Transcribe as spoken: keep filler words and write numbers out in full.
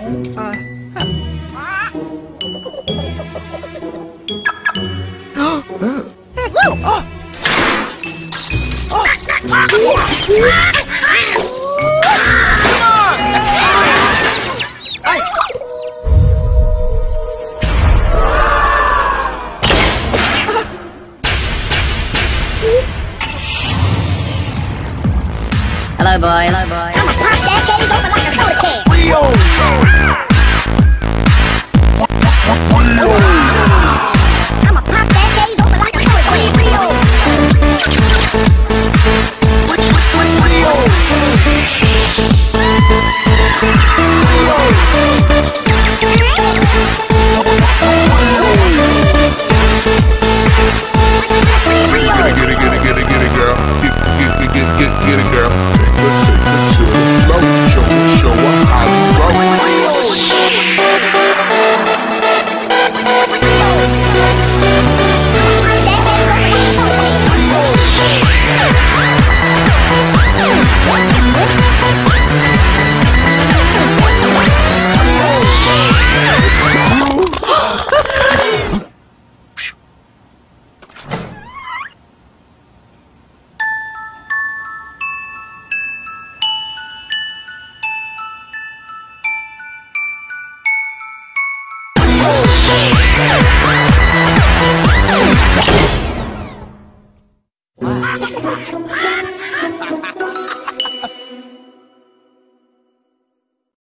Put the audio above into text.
Hello, boys. Hello, boys. I'ma pop that cage open like a soda can. Rio. Rio. I'ma pop that cage open like a soda can. Rio. Rio. Get it, get it, get it, get it, get it, girl. Get, get, get, get, get, get it, girl. Let's take it to the flow. Show, show her how to roll. Wow.